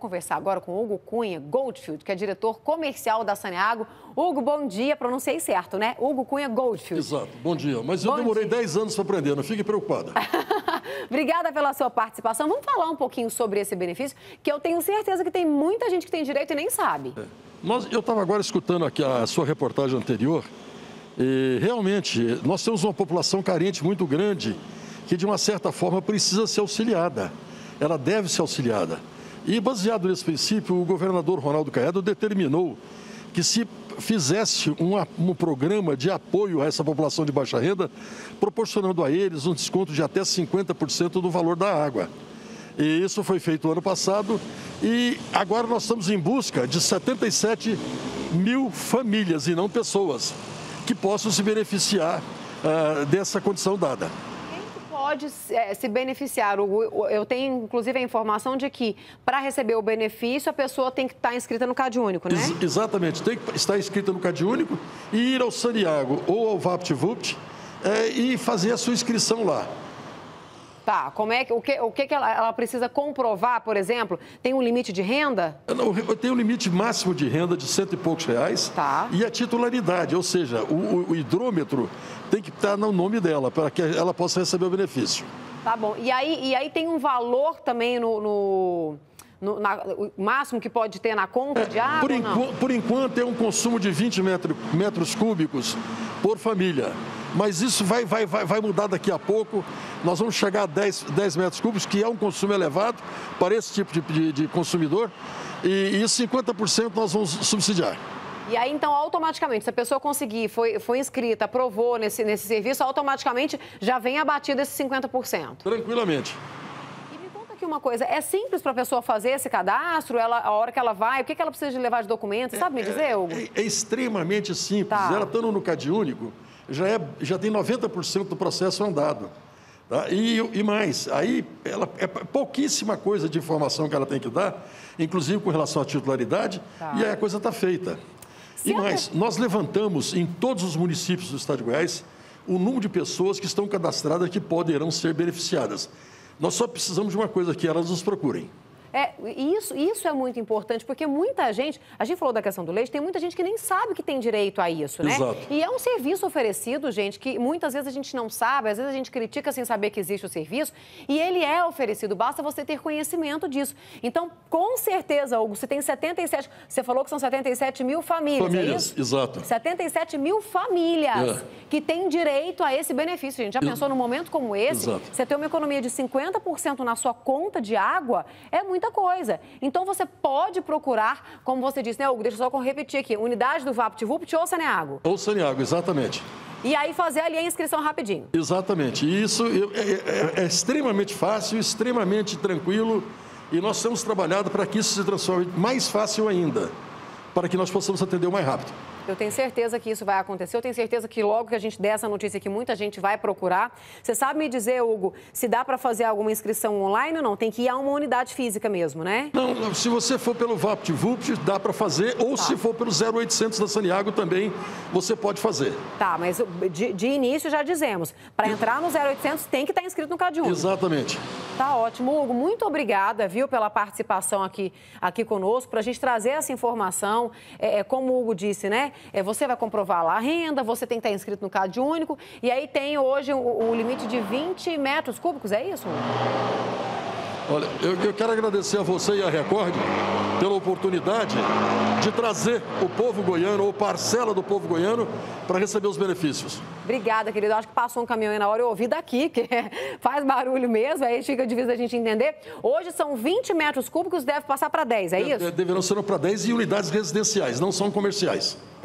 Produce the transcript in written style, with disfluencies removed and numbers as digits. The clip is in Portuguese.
Conversar agora com Hugo Cunha Goldfield, que é diretor comercial da Saneago. Hugo, bom dia, pronunciei certo, né? Hugo Cunha Goldfield. Exato, bom dia. Mas eu demorei 10 anos para aprender, não fique preocupada. Obrigada pela sua participação. Vamos falar um pouquinho sobre esse benefício, que eu tenho certeza que tem muita gente que tem direito e nem sabe. Eu estava agora escutando aqui a sua reportagem anterior e realmente nós temos uma população carente muito grande que de uma certa forma precisa ser auxiliada. Ela deve ser auxiliada. E, baseado nesse princípio, o governador Ronaldo Caiado determinou que se fizesse um programa de apoio a essa população de baixa renda, proporcionando a eles um desconto de até 50% do valor da água. E isso foi feito ano passado e agora nós estamos em busca de 77 mil famílias, e não pessoas, que possam se beneficiar dessa condição dada. Pode se beneficiar, Hugo. Eu tenho, inclusive, a informação de que, para receber o benefício, a pessoa tem que estar inscrita no CadÚnico, né? Exatamente. Tem que estar inscrita no CadÚnico e ir ao Saneago ou ao VaptVupt e fazer a sua inscrição lá. Tá, como é que, o que ela precisa comprovar, por exemplo? Tem um limite de renda? Eu tenho um limite máximo de renda de R$100 e poucos. Tá. E a titularidade, ou seja, o hidrômetro tem que estar no nome dela, para que ela possa receber o benefício. Tá bom. E aí tem um valor também o máximo que pode ter na conta de água? Por enquanto é um consumo de 20 metros cúbicos por família. Mas isso vai mudar daqui a pouco. Nós vamos chegar a 10 metros cúbicos, que é um consumo elevado para esse tipo de consumidor. E 50% nós vamos subsidiar. E aí, então, automaticamente, se a pessoa conseguir, foi inscrita, aprovou nesse serviço, automaticamente já vem abatido esses 50%? Tranquilamente. E me conta aqui uma coisa, é simples para a pessoa fazer esse cadastro? A hora que ela vai, o que ela precisa de levar de documentos? Sabe me dizer, Hugo? É extremamente simples. Tá. Ela estando no CadÚnico, já tem 90% do processo andado. Tá? E mais, aí é pouquíssima coisa de informação que ela tem que dar, inclusive com relação à titularidade, tá. E aí a coisa está feita. E mais, nós levantamos em todos os municípios do estado de Goiás o número de pessoas que estão cadastradas que poderão ser beneficiadas. Nós só precisamos de uma coisa, que elas nos procurem. Isso é muito importante, porque muita gente, a gente falou da questão do leite, tem muita gente que nem sabe que tem direito a isso, né? Exato. E é um serviço oferecido, gente, que muitas vezes a gente não sabe, às vezes a gente critica sem saber que existe o serviço, e ele é oferecido, basta você ter conhecimento disso. Então, com certeza, Hugo, você tem 77, você falou que são 77 mil famílias, é isso? Exato. 77 mil famílias que têm direito a esse benefício. A gente já pensou num momento como esse, você ter uma economia de 50% na sua conta de água, é muita coisa. Então, você pode procurar, como você disse, né, Hugo? Deixa eu só repetir aqui, unidade do VaptVupt ou Saneago? Ou Saneago, exatamente. E aí fazer ali a inscrição rapidinho. Exatamente. E isso é extremamente fácil, extremamente tranquilo, e nós temos trabalhado para que isso se transforme mais fácil ainda, para que nós possamos atender o mais rápido. Eu tenho certeza que isso vai acontecer, eu tenho certeza que logo que a gente der essa notícia aqui, muita gente vai procurar. Você sabe me dizer, Hugo, se dá para fazer alguma inscrição online ou não? Tem que ir a uma unidade física mesmo, né? Não, se você for pelo VaptVupt, dá para fazer, ou se for pelo 0800 da Saneago também, você pode fazer. Tá, mas de início já dizemos, para entrar no 0800 tem que estar inscrito no CadÚnico. Exatamente. Tá ótimo, Hugo, muito obrigada, viu, pela participação aqui conosco, para a gente trazer essa informação, como o Hugo disse, né? Você vai comprovar lá a renda, você tem que estar inscrito no CadÚnico, e aí tem hoje o limite de 20 metros cúbicos, é isso? Olha, eu quero agradecer a você e a Record pela oportunidade de trazer o povo goiano, ou parcela do povo goiano, para receber os benefícios. Obrigada, querido. Acho que passou um caminhão aí na hora, eu ouvi daqui, que faz barulho mesmo, aí fica difícil da gente entender. Hoje são 20 metros cúbicos, deve passar para 10, é isso? Deverão ser para 10 e unidades residenciais, não são comerciais.